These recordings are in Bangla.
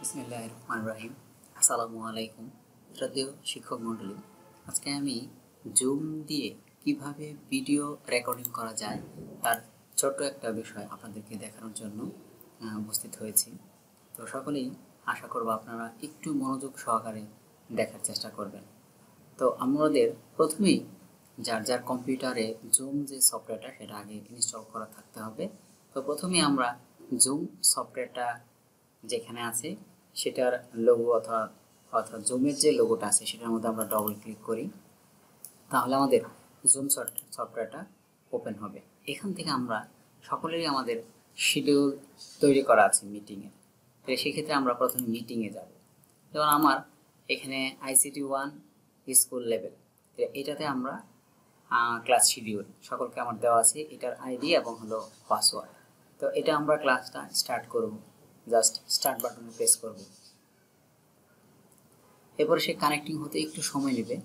বিসমিল্লাহির রহমানির রহিম। আসসালামু আলাইকুম শ্রদ্ধেয় শিক্ষক মণ্ডলী। আজকে আমি জুম দিয়ে কিভাবে ভিডিও রেকর্ডিং করা যায় তার ছোট্ট একটা বিষয় আপনাদেরকে দেখানোর জন্য উপস্থিত হয়েছি। তো সকলেই আশা করব আপনারা একটু মনোযোগ সহকারে দেখার চেষ্টা করবেন। তো আমাদের প্রথমেই যার যার কম্পিউটারে জুম যে সফটওয়্যারটা সেটা আগে ইনস্টল করা থাকতে হবে। তো প্রথমেই আমরা জুম সফটওয়্যারটা যেখানে আছে সেটার লোগো অর্থাৎ জুমের যে লোগোটা আছে সেটার মধ্যে আমরা ডবল ক্লিক করি, তাহলে আমাদের জুম সফটওয়্যারটা ওপেন হবে। এখান থেকে আমরা সকলেরই আমাদের শিডিউল তৈরি করা আছে মিটিংয়ে। তো সেক্ষেত্রে আমরা প্রথমে মিটিংয়ে যাব। যেমন আমার এখানে ICT 1 স্কুল লেভেল, এটাতে আমরা ক্লাস শিডিউল সকলকে আমার দেওয়া আছে, এটার আইডি এবং হলো পাসওয়ার্ড। তো এটা আমরা ক্লাসটা স্টার্ট করব, জাস্ট স্টার্ট বাটনে প্রেস করব। এরপরে সে কানেক্টিং হতে একটু সময় নেবে,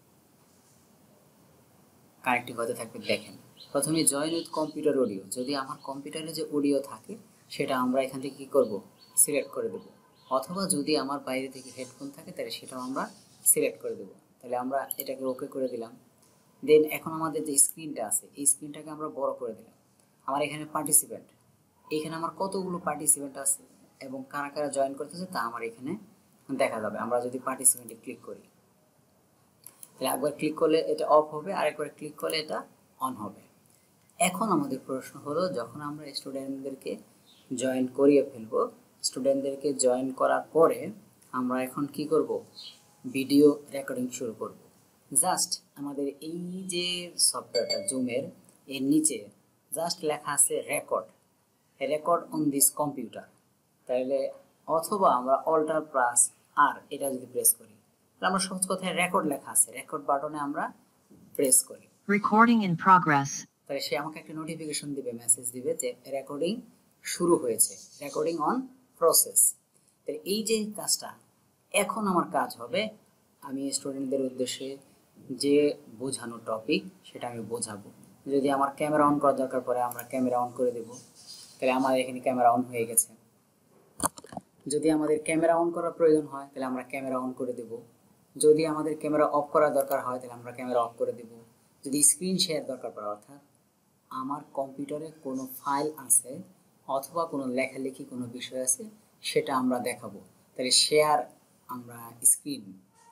কানেক্টিং হতে থাকবে। দেখেন প্রথমে জয়েন উইথ কম্পিউটার অডিও, যদি আমার কম্পিউটারে যে অডিও থাকে সেটা আমরা এখান থেকে কী করব, সিলেক্ট করে দেব। অথবা যদি আমার বাইরে থেকে হেডফোন থাকে তাহলে সেটাও আমরা সিলেক্ট করে দেব। তাহলে আমরা এটাকে ওকে করে দিলাম। দেন এখন আমাদের যে স্ক্রিনটা আছে এই স্ক্রিনটাকে আমরা বড় করে দিলাম। আমার এখানে পার্টিসিপেন্ট, এখানে আমার কতগুলো পার্টিসিপেন্ট আছে এবং কারা কারা জয়েন করতেছে তা আমার এখানে দেখা যাবে। আমরা যদি পার্টিসিপেন্টে ক্লিক করি তাহলে একবার ক্লিক করলে এটা অফ হবে, আর একবার ক্লিক করলে এটা অন হবে। এখন আমাদের প্রশ্ন হলো, যখন আমরা স্টুডেন্টদেরকে জয়েন করিয়ে ফেলবো, স্টুডেন্টদেরকে জয়েন করার পরে আমরা এখন কি করব, ভিডিও রেকর্ডিং শুরু করব। জাস্ট আমাদের এই যে সফটওয়্যারটা জুমের এর নিচে জাস্ট লেখা আছে রেকর্ড অন দিস কম্পিউটার। তাহলে অথবা আমরা অল্টার প্লাস আর এটা যদি প্রেস করি তাহলে আমরা সহজ কথায় রেকর্ড লেখা আছে, রেকর্ড বাটনে আমরা প্রেস করি, রেকর্ডিং ইন প্রগ্রেস। তাহলে সে আমাকে একটা নোটিফিকেশন দিবে, মেসেজ দিবে যে রেকর্ডিং শুরু হয়েছে, রেকর্ডিং অন প্রসেস। তাহলে এই যে কাজটা এখন আমার কাজ হবে, আমি স্টুডেন্টদের উদ্দেশ্যে যে বোঝানো টপিক সেটা আমি বোঝাবো। যদি আমার ক্যামেরা অন করার দরকার পড়ে আমরা ক্যামেরা অন করে দেব, তাহলে আমার এখানে ক্যামেরা অন হয়ে গেছে। যদি আমাদের ক্যামেরা অন করার প্রয়োজন হয় তাহলে আমরা ক্যামেরা অন করে দেব। যদি আমাদের ক্যামেরা অফ করার দরকার হয় তাহলে আমরা ক্যামেরা অফ করে দেব। যদি স্ক্রিন শেয়ার দরকার পড়ে, অর্থাৎ আমার কম্পিউটারে কোনো ফাইল আছে অথবা কোনো লেখালেখি কোনো বিষয় আছে সেটা আমরা দেখাবো, তাহলে আমরা স্ক্রিন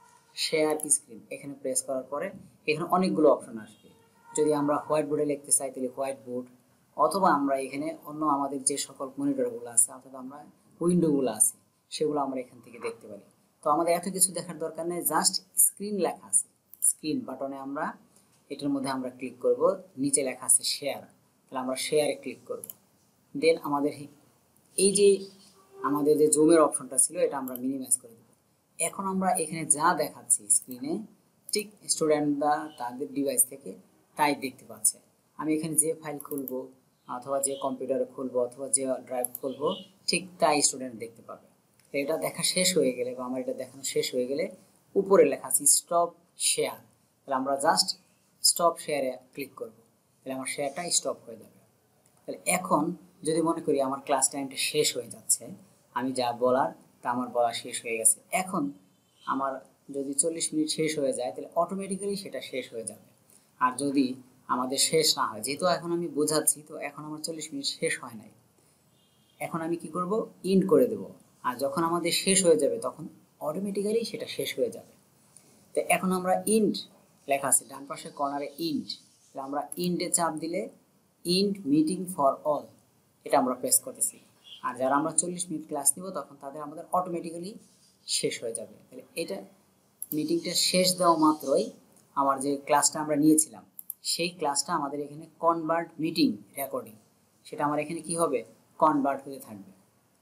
এখানে প্রেস করার পরে এখানে অনেকগুলো অপশন আসবে। যদি আমরা হোয়াইট বোর্ডে লিখতে চাই তাহলে হোয়াইট বোর্ড, অথবা আমরা এখানে অন্য আমাদের যে সকল মনিটরগুলো আছে অর্থাৎ আমরা উইন্ডোগুলো আছে সেগুলো আমরা এখান থেকে দেখতে পারি। তো আমাদের এত কিছু দেখার দরকার নেই, জাস্ট স্ক্রিন লেখা আছে, স্ক্রিন বাটনে আমরা এটার মধ্যে আমরা ক্লিক করব, নিচে লেখা আছে শেয়ার, তাহলে আমরা শেয়ারে ক্লিক করব। দেন আমাদের এই যে আমাদের যে জুমের অপশনটা ছিল এটা আমরা মিনিমাইজ করে দেব। এখন আমরা এখানে যা দেখাচ্ছি স্ক্রিনে ঠিক স্টুডেন্টরা তাদের ডিভাইস থেকে তাই দেখতে পাচ্ছে। আমি এখানে যে ফাইল খুলবো অথবা যে কম্পিউটারে খুলবো অথবা যে ড্রাইভ খুলবো ঠিক তাই স্টুডেন্ট দেখতে পাবে। তো এটা দেখা শেষ হয়ে গেলে বা আমার এটা দেখানো শেষ হয়ে গেলে উপরে লেখা আছে স্টপ শেয়ার, তাহলে আমরা জাস্ট স্টপ শেয়ারে ক্লিক করব, তাহলে আমার শেয়ারটা স্টপ হয়ে যাবে। তাহলে এখন যদি মনে করি আমার ক্লাস টাইমটা শেষ হয়ে যাচ্ছে, আমি যা বলার তা আমার বলা শেষ হয়ে গেছে, এখন আমার যদি 40 মিনিট শেষ হয়ে যায় তাহলে অটোমেটিক্যালি সেটা শেষ হয়ে যাবে। আর যদি আমাদের শেষ না হয়, যেহেতু এখন আমি বোঝাচ্ছি তো এখন আমার 40 মিনিট শেষ হয় নাই, এখন আমি কি করব, ইন্ড করে দেব। আর যখন আমাদের শেষ হয়ে যাবে তখন অটোমেটিক্যালি সেটা শেষ হয়ে যাবে। তো এখন আমরা ইন্ড লেখা আছে ডান পাশে কর্নারে ইন্ড, তাহলে আমরা ইন্ডে চাপ দিলে ইন্ড মিটিং ফর অল এটা আমরা প্রেস করতেছি। আর যারা আমরা 40 মিনিট ক্লাস নিব তখন তাদের আমাদের অটোমেটিক্যালি শেষ হয়ে যাবে। তাহলে এটা মিটিংটা শেষ দেওয়া মাত্রই আমার যে ক্লাসটা আমরা নিয়েছিলাম সেই ক্লাসটা আমাদের এখানে কনভার্ট মিটিং রেকর্ডিং, সেটা আমার এখানে কি হবে, কনভার্ট হতে থাকবে।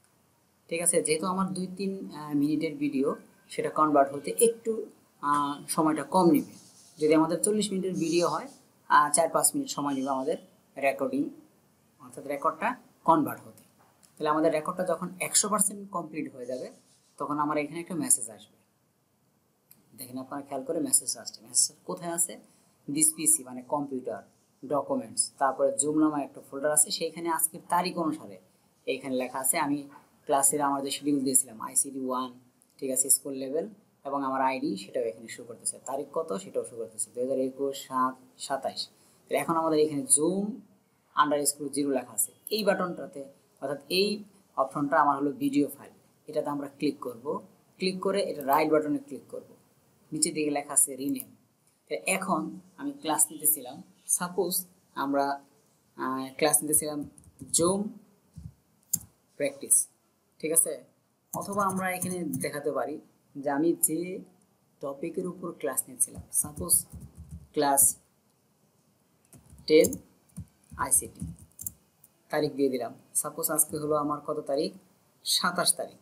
ঠিক আছে, যেহেতু আমার 2-3 মিনিটের ভিডিও সেটা কনভার্ট হতে একটু সময়টা কম নেবে। যদি আমাদের 40 মিনিটের ভিডিও হয় 4-5 মিনিট সময় নেবে আমাদের রেকর্ডিং অর্থাৎ রেকর্ডটা কনভার্ট হতে। তাহলে আমাদের রেকর্ডটা যখন 100% কমপ্লিট হয়ে যাবে তখন আমার এখানে একটা মেসেজ আসবে। দেখেন আপনারা খেয়াল করে মেসেজ আসছে, মেসেজ কোথায় আছে, দিস পিসি মানে কম্পিউটার ডকুমেন্টস, তারপরে জুম নামে একটা ফোল্ডার আছে, সেইখানে আজকের তারিখ অনুসারে এইখানে লেখা আছে আমি ক্লাসের আমার যে শিডিউল দিয়েছিলাম ICT 1, ঠিক আছে, স্কুল লেভেল, এবং আমার আইডি সেটাও এখানে শো করতেছে, তারিখ কত সেটাও শো করতেছে 2021/7/27। তো এখন আমাদের এখানে zoom_0 লেখা আছে, এই বাটনটাতে অর্থাৎ এই অপশনটা আমার হলো ভিডিও ফাইল, এটাতে আমরা ক্লিক করব। ক্লিক করে এটা রাইট বাটনে ক্লিক করব, নিচের দিকে লেখা আছে রিনেম। এখন আমি ক্লাস নিতেছিলাম, সাপোজ আমরা ক্লাস নিতেছিলাম জুম প্র্যাকটিস, ঠিক আছে, অথবা আমরা এখানে দেখাতে পারি যে আমি যে টপিকের উপর ক্লাস নিয়েছিলাম, সাপোজ ক্লাস 10 ICT, তারিখ দিয়ে দিলাম, সাপোজ আজকে হলো আমার কত তারিখ, 27 তারিখ,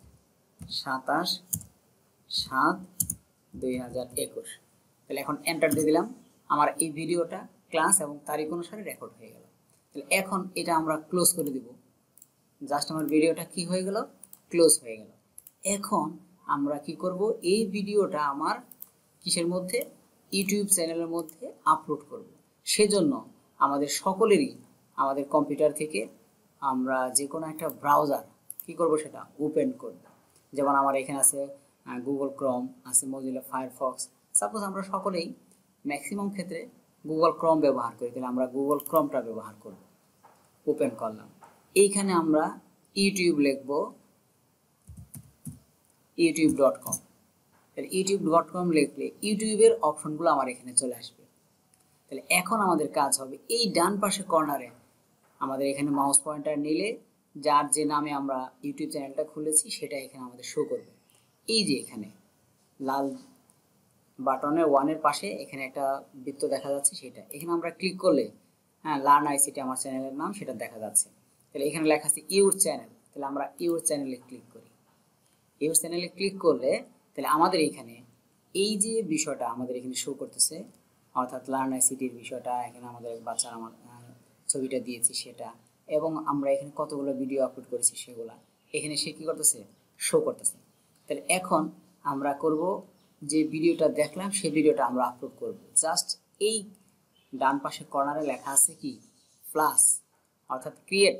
27/7/2021। তাহলে এখন এন্টার দিয়ে দিলাম, আমার এই ভিডিওটা ক্লাস এবং তারিখ অনুসারে রেকর্ড হয়ে গেল। তাহলে এখন এটা আমরা ক্লোজ করে দিব, জাস্ট আমার ভিডিওটা কি হয়ে গেল, ক্লোজ হয়ে গেল। এখন আমরা কি করব, এই ভিডিওটা আমার কিসের মধ্যে, ইউটিউব চ্যানেলের মধ্যে আপলোড করব। সেজন্য আমাদের সকলেরই আমাদের কম্পিউটার থেকে আমরা যে কোনো একটা ব্রাউজার কি করব, সেটা ওপেন করব। যেমন আমার এখানে আছে গুগল ক্রোম, আছে মজিলা ফায়ারফক্স, সাপোজ আমরা সকলেই ম্যাক্সিমাম ক্ষেত্রে গুগল ক্রোম ব্যবহার করি, তাহলে আমরা গুগল ক্রোমটা ব্যবহার করব। ওপেন করলাম, এইখানে আমরা ইউটিউব লিখব, youtube.com। তাহলে youtube.com লিখলে ইউটিউবের অপশনগুলো আমার এখানে চলে আসবে। তাহলে এখন আমাদের কাজ হবে, এই ডান পাশে কর্নারে আমাদের এখানে মাউস পয়েন্টার নিলে যার যে নামে আমরা ইউটিউব চ্যানেলটা খুলেছি সেটা এখানে আমাদের শো করবে। এই যে এখানে লাল বাটনের 1-এর পাশে এখানে একটা বৃত্ত দেখা যাচ্ছে, সেটা এখানে আমরা ক্লিক করলে হ্যাঁ লার্ন ICT আমার চ্যানেলের নাম সেটা দেখা যাচ্ছে। তাহলে এখানে লেখা আছে ইউর চ্যানেল, তাহলে আমরা ইউর চ্যানেলে ক্লিক করি। ইউর চ্যানেলে ক্লিক করলে তাহলে আমাদের এখানে এই যে বিষয়টা আমাদের এখানে শো করতেছে, অর্থাৎ লার্ন ICTর বিষয়টা, এখানে আমাদের বাচ্চার আমার ছবিটা দিয়েছি সেটা, এবং আমরা এখানে কতগুলো ভিডিও আপলোড করেছি সেগুলা এখানে সে কী করতেছে, শো করতেছে। তাহলে এখন আমরা করব যে ভিডিওটা দেখলাম সেই ভিডিওটা আমরা আপলোড করব। জাস্ট এই ডান পাশে কর্নারে লেখা আছে কি প্লাস, অর্থাৎ ক্রিয়েট,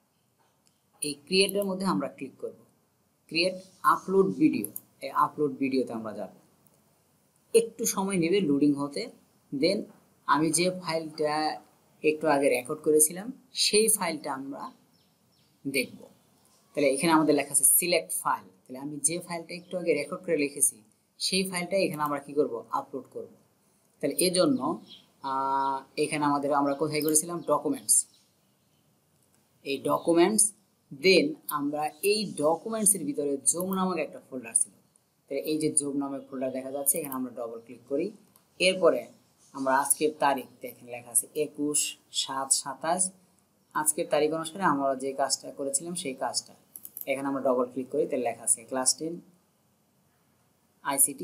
এই ক্রিয়েটের মধ্যে আমরা ক্লিক করব, ক্রিয়েট আপলোড ভিডিও, এই আপলোড ভিডিওতে আমরা যাব। একটু সময় নেবে লোডিং হতে, দেন আমি যে ফাইলটা একটু আগে রেকর্ড করেছিলাম সেই ফাইলটা আমরা দেখব। তাহলে এখানে আমাদের লেখা আছে সিলেক্ট ফাইল, তাহলে আমি যে ফাইলটা একটু আগে রেকর্ড করে লিখেছি সেই ফাইলটা এখানে আমরা কি করব, আপলোড করব। তাহলে এজন্য এখানে আমরা কোথায় করেছিলাম, ডকুমেন্টস, এই ডকুমেন্টস, দেন আমরা এই ডকুমেন্টসের ভিতরে জুম নামক একটা ফোল্ডার ছিল, তাহলে এই যে জুম নামক ফোল্ডার দেখা যাচ্ছে, এখানে আমরা ডবল ক্লিক করি। এরপরে আমরা আজকের তারিখ দেখেন লেখা আছে 21/7/27, আজকের তারিখ অনুসারে আমরা যে কাজটা করেছিলাম সেই কাজটা এখানে আমরা ডবল ক্লিক করি, তাহলে লেখা আছে ক্লাস 10 ICT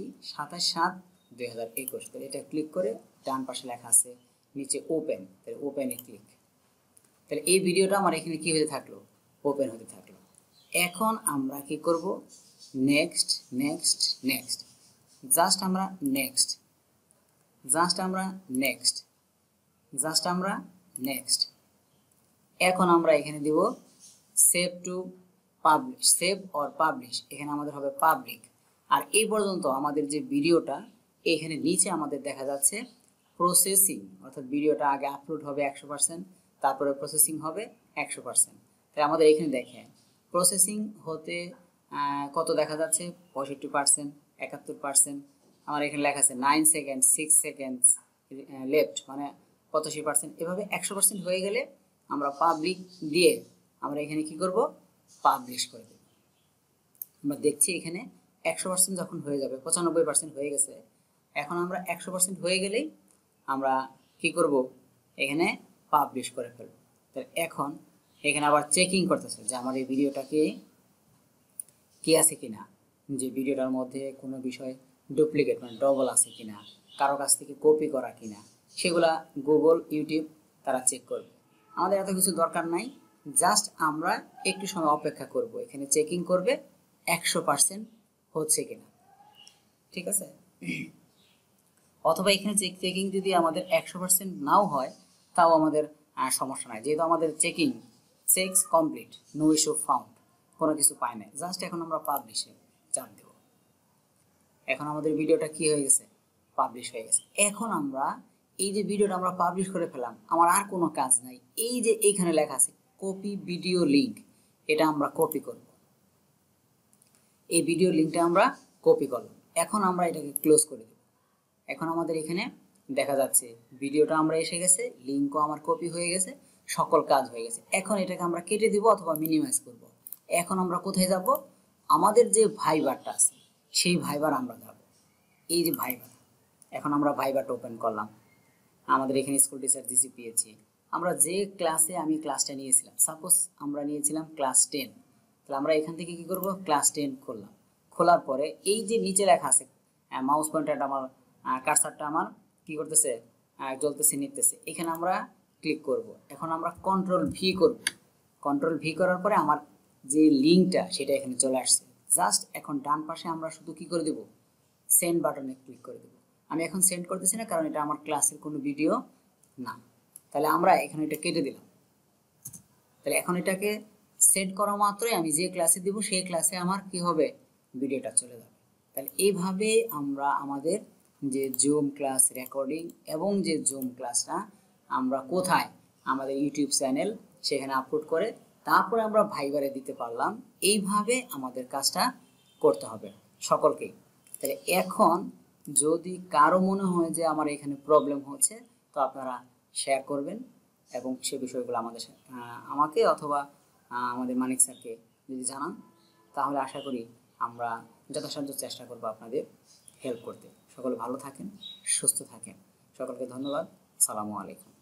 27/7/2021। তাহলে এটা ক্লিক করে ডান পাশে লেখা আছে নিচে ওপেন, তাহলে ওপেনে ক্লিক। তাহলে এই ভিডিওটা আমার এখানে কি হতে থাকলো, ওপেন হতে থাকলো। এখন আমরা কি করব, নেক্সট নেক্সট নেক্সট, জাস্ট আমরা নেক্সট, জাস্ট আমরা নেক্সট, জাস্ট আমরা নেক্সট। এখন আমরা এখানে দিব save to publish, save or publish, এখানে আমাদের হবে পাবলিক। আর এই পর্যন্ত আমাদের যে ভিডিওটা এখানে নিচে আমাদের দেখা যাচ্ছে প্রসেসিং, অর্থাৎ ভিডিওটা আগে আপলোড হবে 100%, তারপরে প্রসেসিং হবে 100%। তাই আমাদের এখানে দেখেন প্রসেসিং হতে কত দেখা যাচ্ছে, 65%, 71%, আমার এখানে লেখা আছে 9 সেকেন্ড, 6 সেকেন্ড লেফট, মানে 85%। এভাবে 100% হয়ে গেলে আমরা পাবলিক দিয়ে আমরা এখানে কি করব, পাবলিশ করে দেব। আমরা দেখছি এখানে 100% যখন হয়ে যাবে, 95% হয়ে গেছে, এখন আমরা 100% হয়ে গেলেই আমরা কি করব, এখানে পাবলিশ করে ফেলব। তাহলে এখন এখানে আবার চেকিং করতেছে যে আমার এই ভিডিওটা কি আছে কিনা, যে ভিডিওটার মধ্যে কোনো বিষয় ডুপ্লিকেট মানে ডবল আছে কিনা, কারো কাছ থেকে কপি করা কিনা, সেগুলা গুগল ইউটিউব তারা চেক করবে। আমাদের এত কিছু দরকার নাই, জাস্ট আমরা একটু সময় অপেক্ষা করব, এখানে চেকিং করবে 100% হচ্ছে কিনা, ঠিক আছে। অথবা এখানে চেকিং যদি আমাদের 100% নাও হয় তাও আমাদের সমস্যা নাই, যেহেতু আমাদের checkings complete, no issue found, কোনো কিছু পাই নাই, জাস্ট এখন আমরা পাবলিশে চাপ দেব। এখন আমাদের ভিডিওটা কি হয়ে গেছে, পাবলিশ হয়ে গেছে। এখন আমরা এই যে ভিডিওটা আমরা পাবলিশ করে ফেলাম, আমার আর কোনো কাজ নাই। এই যে এইখানে লেখা আছে কপি ভিডিও লিঙ্ক, এটা আমরা কপি করব। এই ভিডিও লিঙ্কটা আমরা কপি করলাম। এখন আমরা এটাকে ক্লোজ করে দেব। এখন আমাদের এখানে দেখা যাচ্ছে ভিডিওটা আমরা এসে গেছে, লিঙ্কও আমার কপি হয়ে গেছে, সকল কাজ হয়ে গেছে। এখন এটাকে আমরা কেটে দিব অথবা মিনিমাইজ করব। এখন আমরা কোথায় যাব, আমাদের যে ভাইবারটা আছে সেই ভাইবার আমরা যাব। এই যে ভাইবার, এখন আমরা ভাইবারটা ওপেন করলাম। আমাদের এখানে স্কুল টিচার জিসি পেয়েছি। আমরা যে ক্লাসে আমি ক্লাসটা নিয়েছিলাম, সাপোজ আমরা নিয়েছিলাম ক্লাস 10, তাহলে আমরা এখান থেকে কি করব, ক্লাস 10 খুললাম। খোলার পরে এই যে নিচে লেখা আছে, মাউস পয়েন্টারটা আমার, কার্সারটা আমার কি করতেছে, জ্বলতেছে, নিতেছে, এখানে আমরা ক্লিক করব। এখন আমরা কন্ট্রোল ভি করব। কন্ট্রোল ভি করার পরে আমার যে লিঙ্কটা সেটা এখানে চলে আসছে। জাস্ট এখন ডান পাশে আমরা শুধু কি করে দেব, সেন্ড বাটনে ক্লিক করে দেব। আমি এখন সেন্ড করতেছি না, কারণ এটা আমার ক্লাসের কোনো ভিডিও না। তাহলে আমরা এখানে এটা কেটে দিলাম। তাহলে এখন এটাকে সেট করা মাত্রই আমি যে ক্লাসে দিব সেই ক্লাসে আমার কি হবে, ভিডিওটা চলে যাবে। তাহলে এইভাবে আমরা আমাদের যে জুম ক্লাস রেকর্ডিং এবং যে জুম ক্লাসটা আমরা কোথায়, আমাদের ইউটিউব চ্যানেল সেখানে আপলোড করে তারপরে আমরা ভাইবারে দিতে পারলাম। এইভাবে আমাদের কাজটা করতে হবে সকলকেই। তাহলে এখন যদি কারো মনে হয় যে আমার এখানে প্রবলেম হচ্ছে, তো আপনারা শেয়ার করবেন এবং সে বিষয়গুলো আমাকে অথবা আমাদের মানিক স্যারকে যদি জানান, তাহলে আশা করি আমরা যথাসাধ্য চেষ্টা করব আপনাদের হেল্প করতে। সকলে ভালো থাকেন, সুস্থ থাকেন। সকলকে ধন্যবাদ। আসসালামু আলাইকুম।